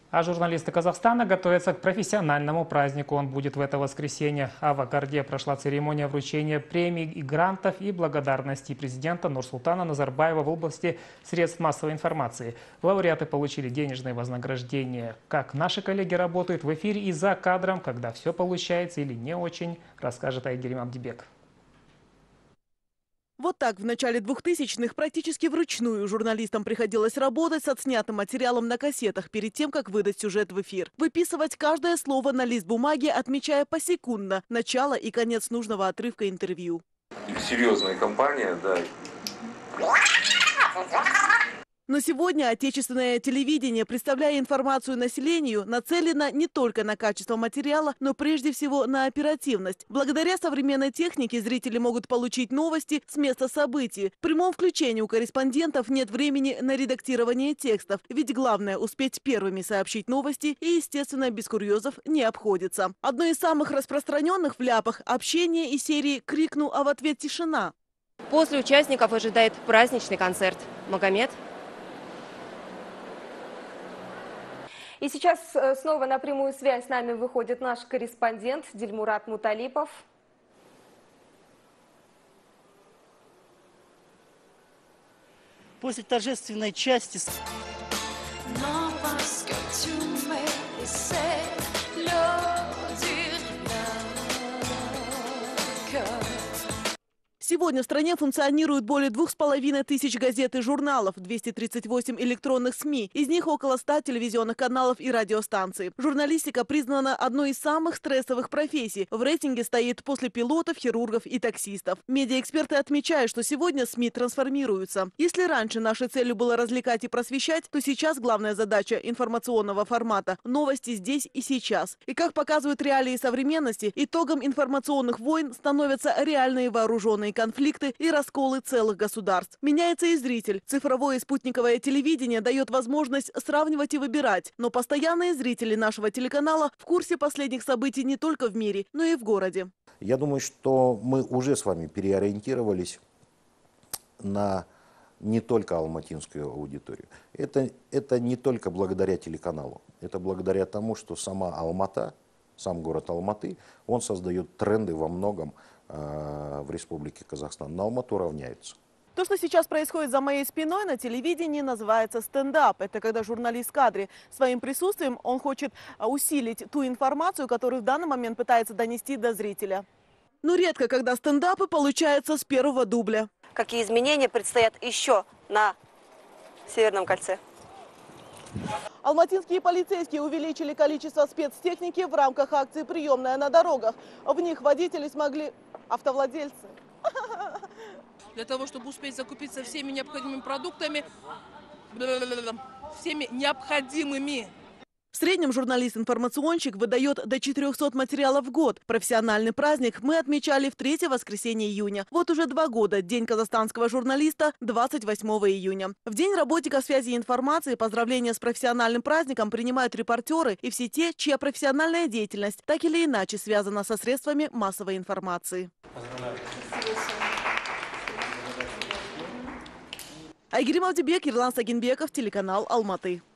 А журналисты Казахстана готовятся к профессиональному празднику. Он будет в это воскресенье. А в Акарде прошла церемония вручения премий и грантов и благодарности президента Нурсултана Назарбаева в области средств массовой информации. Лауреаты получили денежные вознаграждения. Как наши коллеги работают в эфире и за кадром, когда все получается или не очень, расскажет Айгерим Абдибек. Вот так в начале 2000-х практически вручную журналистам приходилось работать с отснятым материалом на кассетах перед тем, как выдать сюжет в эфир. Выписывать каждое слово на лист бумаги, отмечая посекундно начало и конец нужного отрывка интервью. Серьезная компания, да. Но сегодня отечественное телевидение, представляя информацию населению, нацелено не только на качество материала, но прежде всего на оперативность. Благодаря современной технике зрители могут получить новости с места событий. В прямом включении у корреспондентов нет времени на редактирование текстов, ведь главное успеть первыми сообщить новости и, естественно, без курьезов не обходится. Одно из самых распространенных в ляпах – общение из серии «Крикну, а в ответ тишина». После участников ожидает праздничный концерт. Магомед? И сейчас снова на прямую связь с нами выходит наш корреспондент Дильмурат Муталипов. После торжественной части... Сегодня в стране функционирует более 2500 газет и журналов, 238 электронных СМИ. Из них около 100 телевизионных каналов и радиостанций. Журналистика признана одной из самых стрессовых профессий. В рейтинге стоит после пилотов, хирургов и таксистов. Медиаэксперты отмечают, что сегодня СМИ трансформируются. Если раньше нашей целью было развлекать и просвещать, то сейчас главная задача информационного формата – новости здесь и сейчас. И как показывают реалии современности, итогом информационных войн становятся реальные вооруженные конфликты и расколы целых государств. Меняется и зритель. Цифровое и спутниковое телевидение дает возможность сравнивать и выбирать. Но постоянные зрители нашего телеканала в курсе последних событий не только в мире, но и в городе. Я думаю, что мы уже с вами переориентировались на не только алматинскую аудиторию. Это не только благодаря телеканалу. Это благодаря тому, что сама Алмата, сам город Алматы, он создает тренды во многом в Республике Казахстан. На Алмату равняются. То, что сейчас происходит за моей спиной на телевидении, называется стендап. Это когда журналист в кадре своим присутствием он хочет усилить ту информацию, которую в данный момент пытается донести до зрителя. Но редко, когда стендапы получаются с первого дубля. Какие изменения предстоят еще на Северном кольце? Алматинские полицейские увеличили количество спецтехники в рамках акции «Приемная на дорогах». В них водители смогли... Автовладельцы. Для того, чтобы успеть закупиться всеми необходимыми продуктами, всеми необходимыми. В среднем журналист-информационщик выдает до 400 материалов в год. Профессиональный праздник мы отмечали в 3-е воскресенье июня. Вот уже 2 года День казахстанского журналиста 28 июня. В День работников связи и информации поздравления с профессиональным праздником принимают репортеры и все те, чья профессиональная деятельность так или иначе связана со средствами массовой информации. Айгерим Абдибек, Ерлан Сагинбеков, телеканал Алматы.